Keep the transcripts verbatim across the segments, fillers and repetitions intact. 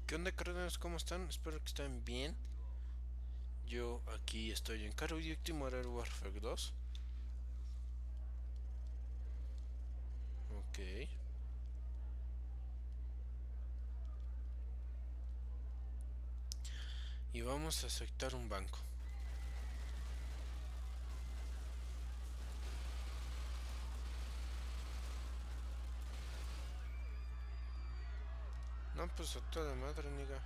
¿Qué onda, cardenales? ¿Cómo están? Espero que estén bien. Yo aquí estoy en Call of Duty Modern Warfare dos. Ok. Y vamos a aceptar un banco. No, pues a toda madre, niga.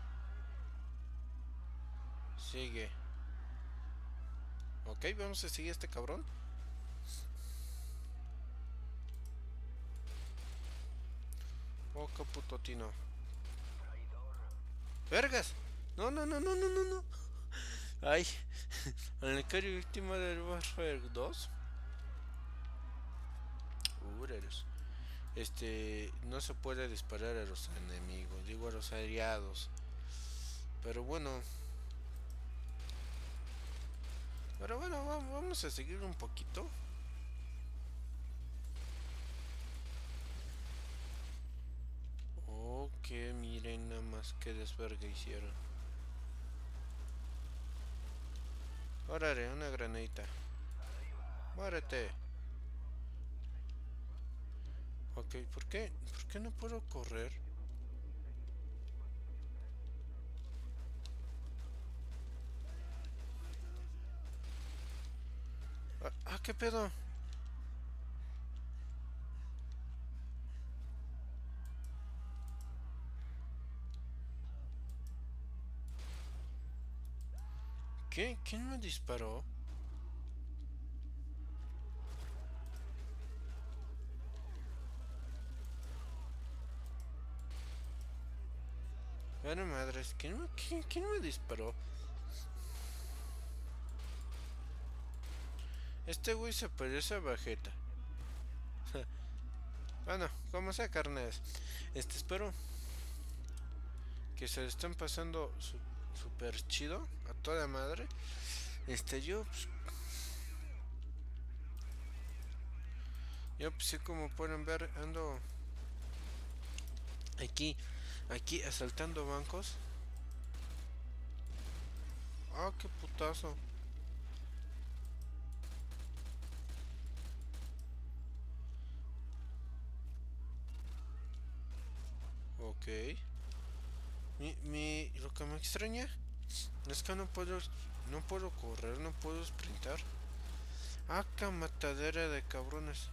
Sigue. Ok, vamos a seguir a este cabrón. Oh, qué puto tino. ¡Vergas! No, no, no, no, no, no, no. Ay, en el Call of Duty Modern Warfare dos. Ureros. Este, no se puede disparar a los enemigos, digo a los aliados. Pero bueno, pero bueno, vamos a seguir un poquito. Ok, miren nada más que desverga hicieron. Órale, una granadita. Muérete. Ok, ¿por qué? ¿Por qué no puedo correr? Ah, ah, ¿qué pedo? ¿Qué? ¿Quién me disparó? Bueno, madres, ¿quién me, quién, quién me disparó? Este güey se parece a Vegeta. Bueno, como sea, carnes. Este, espero que se le estén pasando su, super chido a toda madre. Este, yo, pues, yo, pues sí, como pueden ver, ando aquí, aquí asaltando bancos. Ah, qué putazo. Ok. Mi, mi, lo que me extraña es que no puedo, no puedo correr, no puedo sprintar. Ah, qué matadera de cabrones.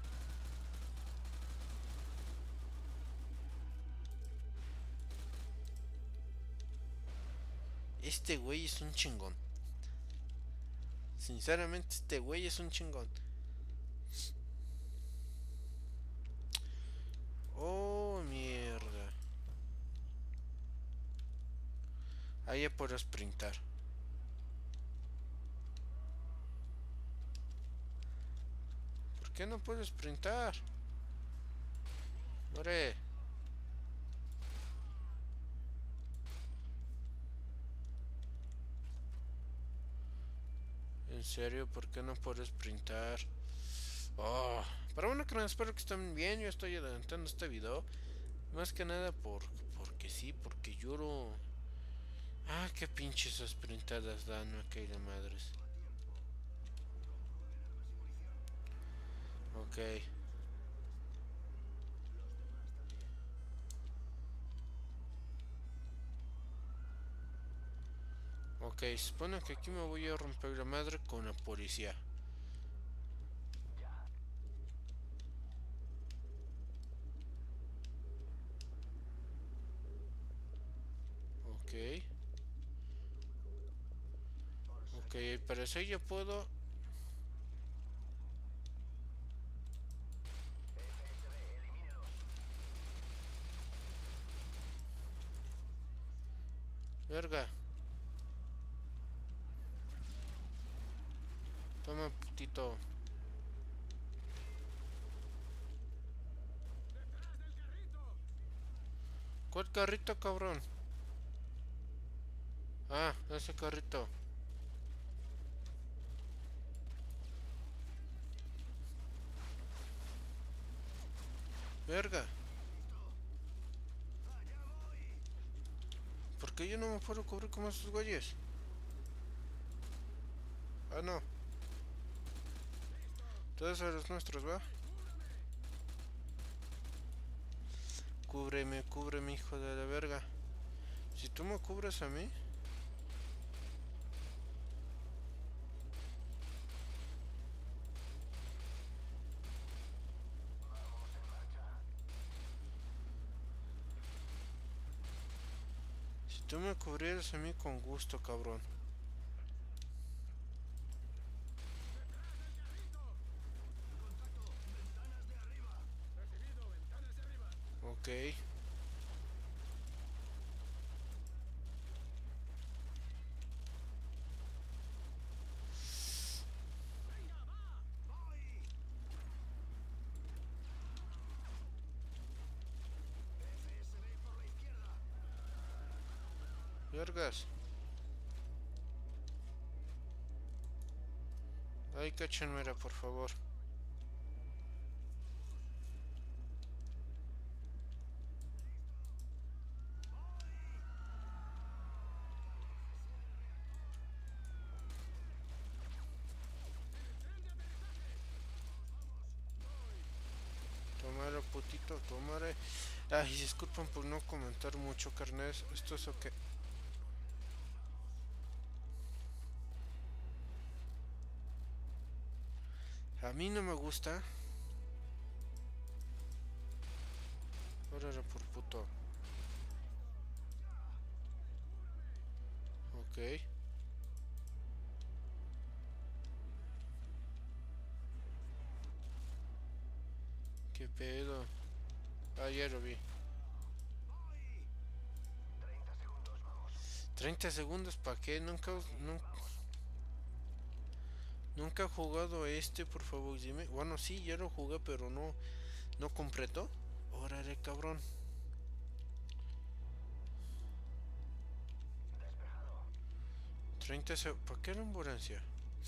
Este güey es un chingón. Sinceramente, este güey es un chingón. Oh, mierda. Ahí ya puedo sprintar. ¿Por qué no puedo sprintar? More. En serio, ¿por qué no puedo sprintar? Oh, pero bueno, que no, espero que estén bien. Yo estoy adelantando este video. Más que nada por, porque sí, porque lloro. Ah, qué pinches sprintadas dan, me cae de madres. Ok. Ok, supone que aquí me voy a romper la madre con la policía. Ok. Ok, al parecer ya puedo. Verga. Toma, putito. ¿Cuál carrito, cabrón? Ah, ese carrito. Verga. qué yo no me puedo cubrir como esos güeyes? Ah, no. Todos eres nuestros, ¿va? Cúbreme, cúbreme, hijo de la verga. Si tú me cubres a mí... Si tú me cubrieras a mí con gusto, cabrón. Ok. Vergas. Ay, cáchenmera, por favor. Tomara, putito, tomara. Ay, disculpen por no comentar mucho, carnés. Esto es ok. A mí no me gusta. Ahora era por puto. Ok. ¿Qué pedo? Ah, ya lo vi. treinta segundos, ¿para qué? Nunca, nunca, nunca he jugado este, por favor, dime. Bueno, sí, ya lo jugué, pero no, no completo. Órale, cabrón. treinta segundos. ¿Para qué la ambulancia?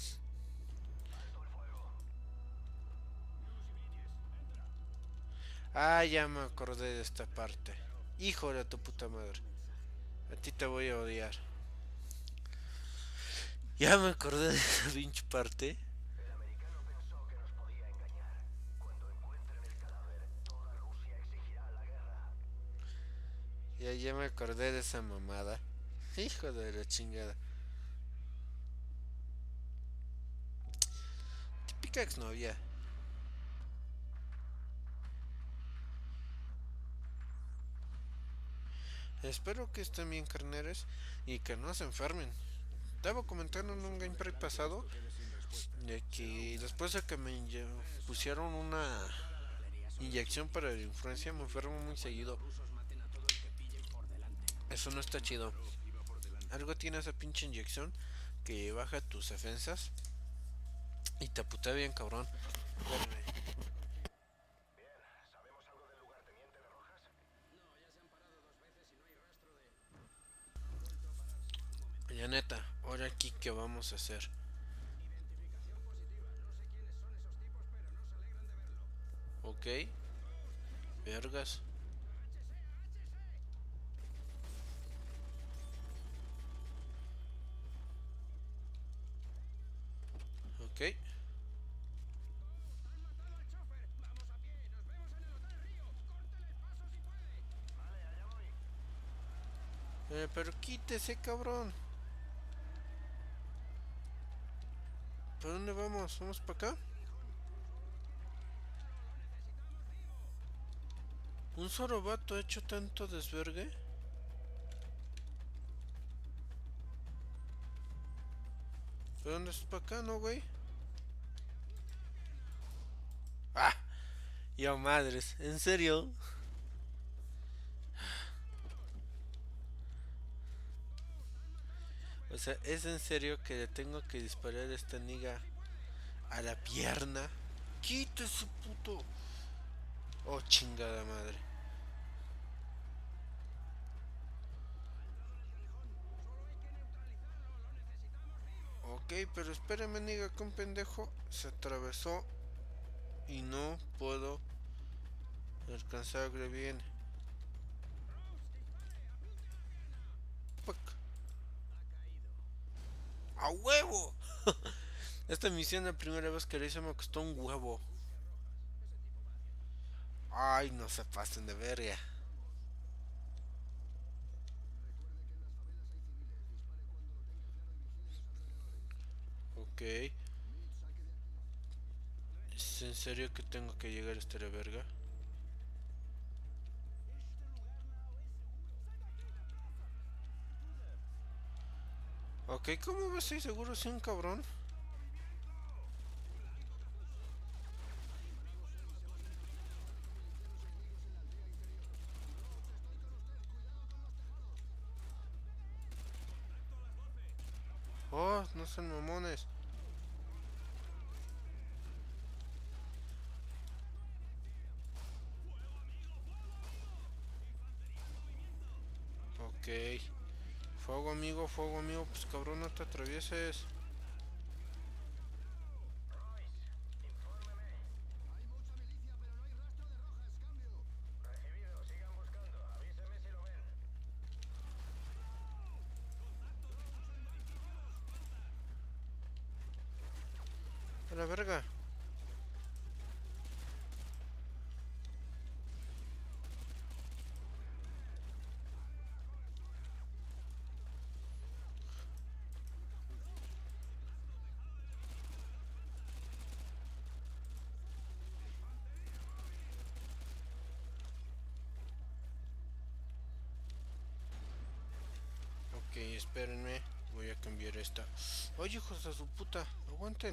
Ah, ya me acordé de esta parte. Hijo de tu puta madre. A ti te voy a odiar. Ya me acordé de esa pinche parte. El americano pensó que nos podía engañar. Cuando encuentren el cadáver, toda Rusia exigirá la guerra. Ya, ya me acordé de esa mamada. Hijo de la chingada. Típica exnovia. Espero que estén bien, carneres, y que no se enfermen. Estaba comentando en un gameplay pasado de que después de que me pusieron una inyección para la influencia me enfermo muy seguido. Eso no está chido. Algo tiene esa pinche inyección que baja tus defensas y te putea bien, cabrón. Espérame. Bien, ¿sabemos algo del lugarteniente de Rojas? No, ya se han parado dos veces y no hay rastro de... Han vuelto a pararse. Un momento. Ya neta, ahora aquí qué vamos a hacer. Identificación positiva. No sé quiénes son esos tipos, pero no se alegran de verlo. Ok. Vergas. Ok. ¡Han matado al chofer! ¡Vamos a pie! ¡Nos vemos en el Hotel Río! ¡Córtele paso si puede! Vale, allá voy. Eh, pero quítese, cabrón. ¿Para dónde vamos? ¿Vamos para acá? ¿Un solo vato ha hecho tanto desvergue? ¿Pero dónde es para acá, no, güey? ¡Ah! Yo madres, ¿en serio? O sea, ¿es en serio que le tengo que disparar a esta niga a la pierna? ¡Quítese, puto! Oh, chingada madre. Ok, pero espérame, niga, que un pendejo se atravesó y no puedo alcanzarle bien. pa' acá. ¡A huevo! Esta misión la primera vez que la hice me costó un huevo. Ay, no se pasen de verga. Ok. ¿Es en serio que tengo que llegar a esta verga? Ok, ¿cómo vas a ir seguro si un cabrón? Oh, no son mamones. Ok. Fuego amigo, fuego amigo, pues cabrón no te atravieses. Recibido, sigan buscando. Avíseme si lo ven. A la verga. Ok, espérenme. Voy a cambiar esta. Oye, hijos de su puta, aguanten.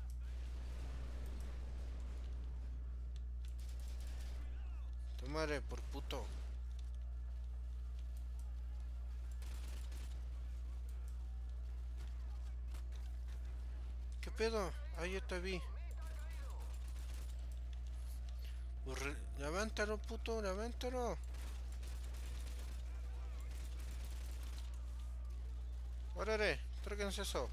Tomaré por puto. ¿Qué pedo? Ah, ya te vi. Pues re- levántalo, puto, levántalo. Órale, tráiganse eso.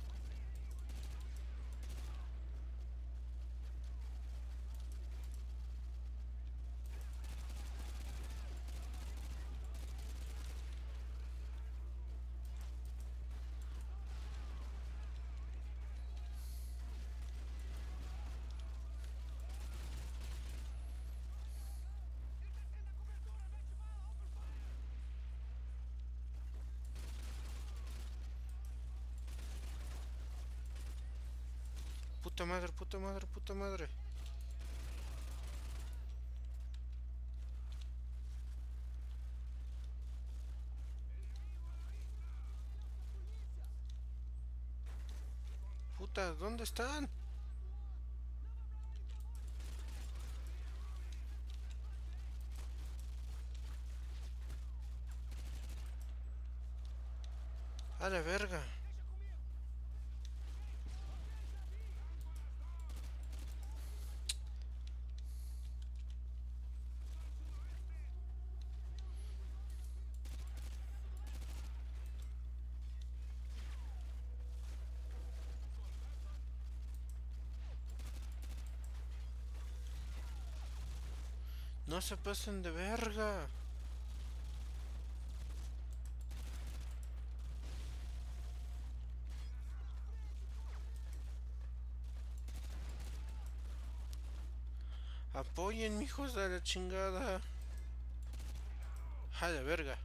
Puta madre, puta madre, puta madre. Puta, ¿dónde están? A la verga. No se pasen de verga. Apoyen, hijos de la chingada. A la verga.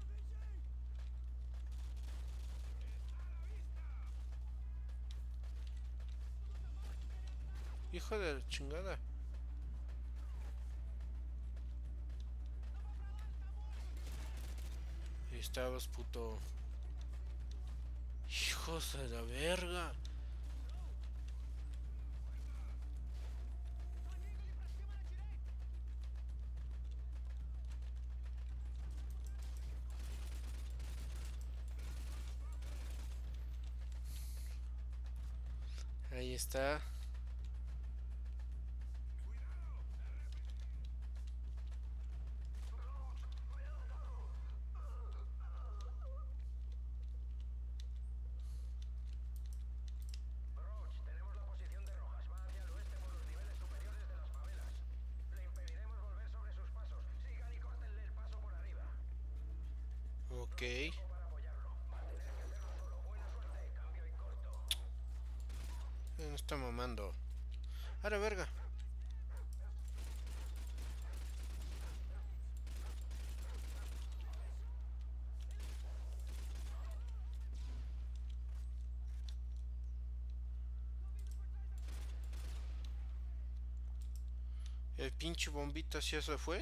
Hijo de la chingada. Ahí estabas, puto. Hijos de la verga. Ahí está. Roach, tenemos la posición de Rojas. Va hacia el oeste por los niveles superiores de las favelas. Le impediremos volver sobre sus pasos. Sigan y córtenle el paso por arriba. Ok. Para apoyarlo. está mamando. ¡Ahora, verga! El pinche bombita si se fue.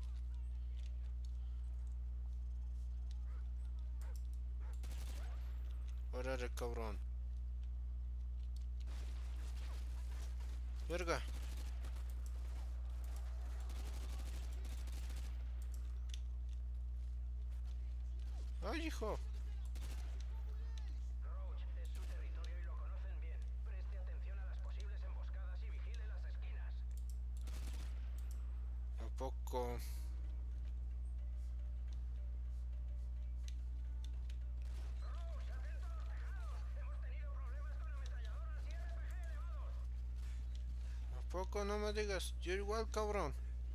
Órale, cabrón. Verga. Ay, hijo. Roach, es su territorio y lo conocen bien. Preste atención a las posibles emboscadas y vigile las esquinas. ¿A poco? Roach, atento a los tejados. Hemos tenido problemas con ametralladoras y R P G elevados. ¿A poco? No me digas. Yo igual, cabrón.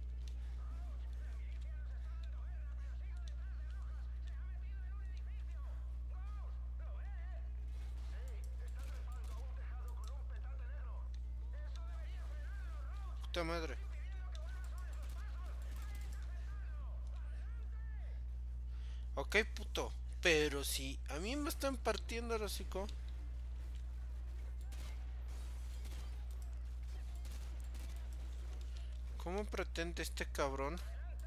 Puta madre. Ok, puto. Pero si a mí me están partiendo el hocico. ¿Cómo pretende este cabrón?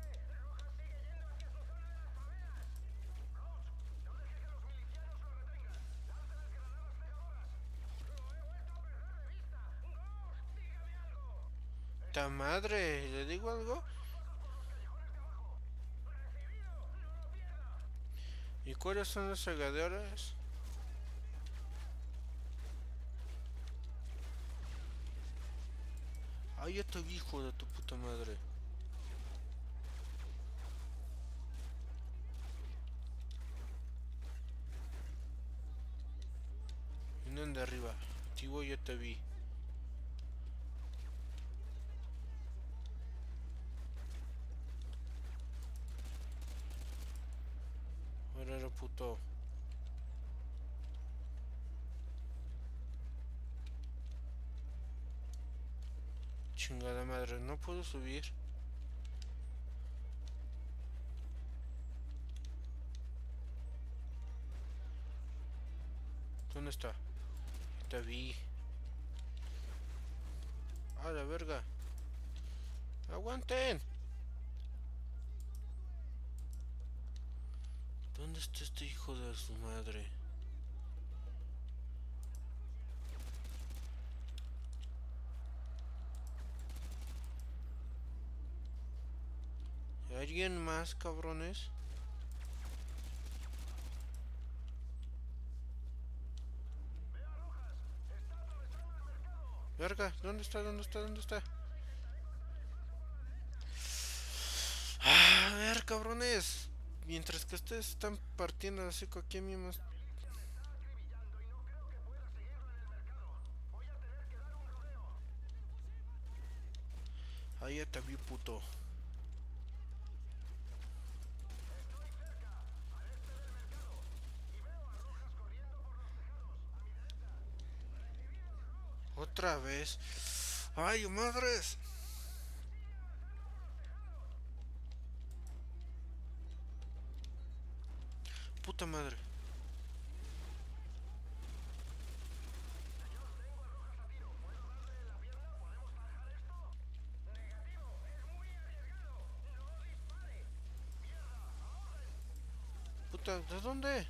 ¡Ta madre! ¿Le digo algo? ¿Y cuáles son las regaderas? Ay, ya te vi, hijo de tu puta madre. Vienen de arriba. Tivo, ya te vi. Órale, puto. Chingada madre, no puedo subir. ¿Dónde está? Te vi. A la verga. ¡Aguanten! ¿Dónde está este hijo de su madre? ¿Hay alguien más, cabrones? Verga, ¿dónde está? ¿Dónde está? ¿Dónde está? A ver, cabrones. Mientras que ustedes están partiendo así con aquí mismo. Ahí ya te vi, puto. Otra vez. ¡Ay, madres! Puta madre. Puta, ¿de dónde?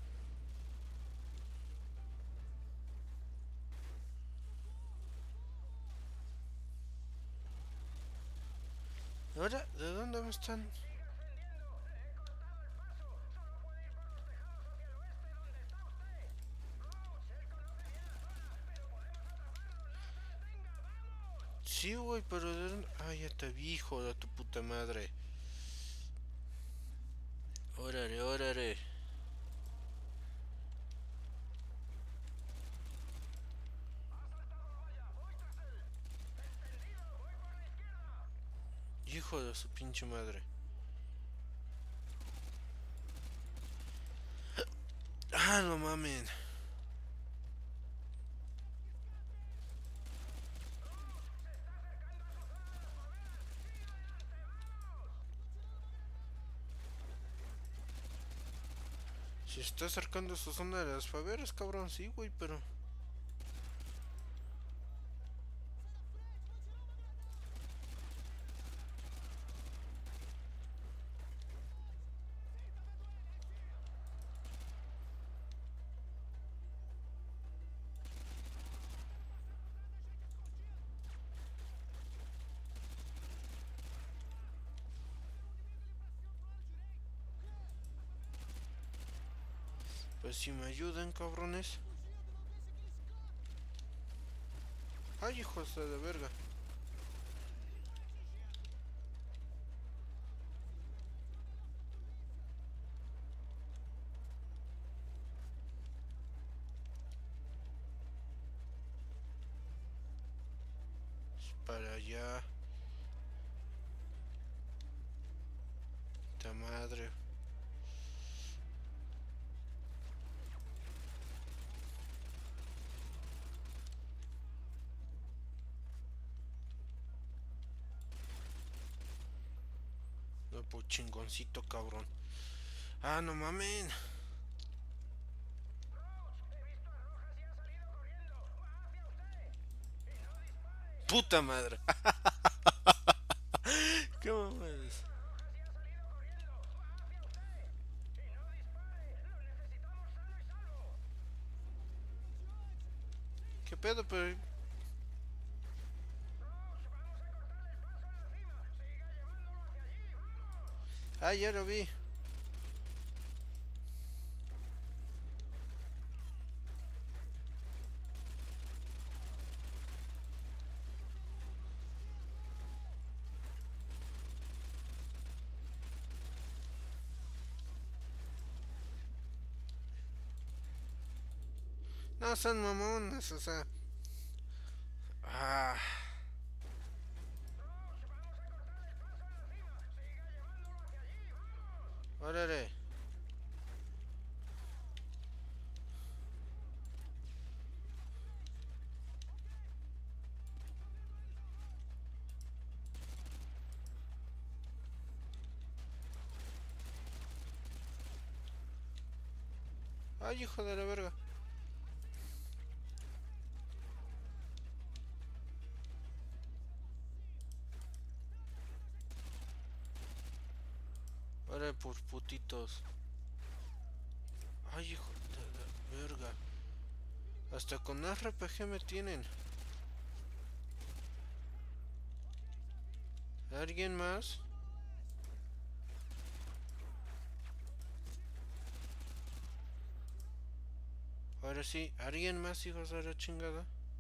¿Ahora? ¿De dónde me están? Sí, güey, pero de dónde... Ay, ya te vi, hijo de tu puta madre. Órale, órale. Hijo de su pinche madre. Ah, no mamen. Si está acercando a su zona de las favelas, cabrón, sí, güey, pero... Pues si me ayudan, cabrones. Ay, hijos de verga. Para allá. Ta madre. No, pues chingoncito, cabrón. Ah, no mamen. Puta madre. ¿Qué mames? ¿Qué pedo, pero? Ah, ya lo vi. No, son mamones, o sea. Ah. Órale. Ay, hijo de la verga. Órale, por putitos. Ay, hijo de la verga. Hasta con R P G me tienen. ¿Alguien más? Ahora sí, ¿alguien más, hijos de la chingada?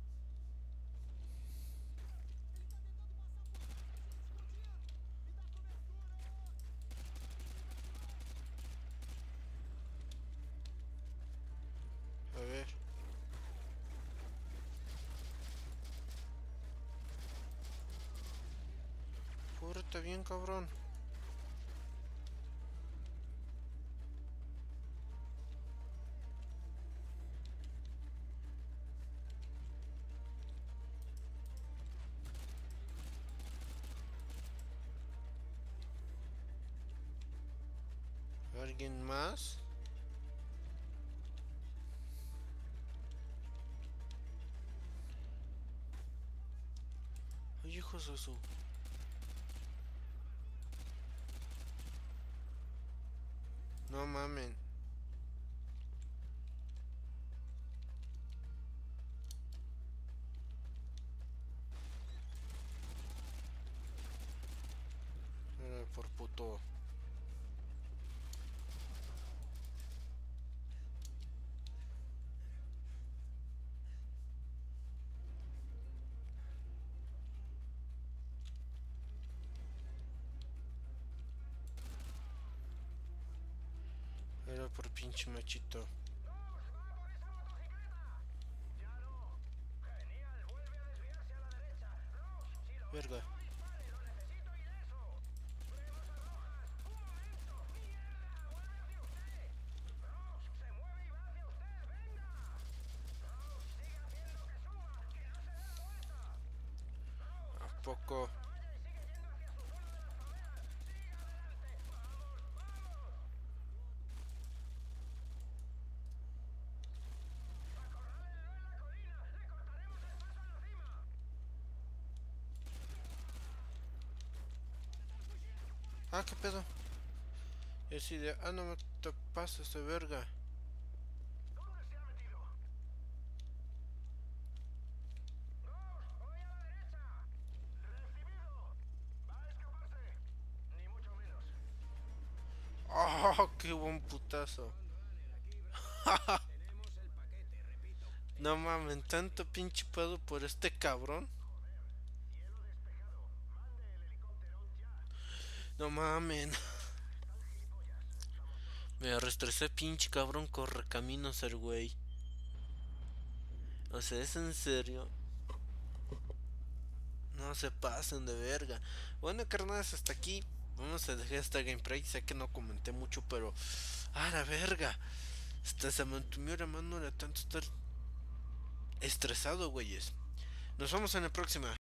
A ver. Pórtate bien, cabrón. ¿Alguien más? Ay, hijos de su... No mamen. Era por puto. Era por pinche machito. Verga. ¿A poco? Ah, qué pedo. Y así de, ah, no me te pases de verga. ¿Dónde se ha metido? ¡Ghost! ¡Voy a la derecha! ¡Recibido! ¿Va a escaparse? Ni mucho menos. Oh, qué buen putazo. Tenemos el paquete, repito. No mames, tanto pinche pedo por este cabrón. Cielo despejado. Mande el helicóptero ya. No mamen. Están gilipollas. Somos dos. Me restresé, pinche cabrón, corre caminos el güey. O sea, es en serio. No se pasen de verga. Bueno, carnales, hasta aquí. Vamos a dejar esta gameplay. Sé que no comenté mucho, pero. ¡Ah, la verga! Hasta se me entumió la mano de tanto estar estresado, güeyes. Nos vemos en la próxima.